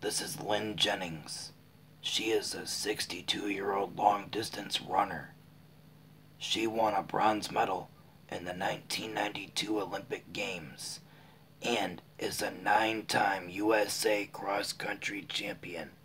This is Lynn Jennings. She is a 62-year-old long-distance runner. She won a bronze medal in the 1992 Olympic Games and is a 9-time USA cross-country champion.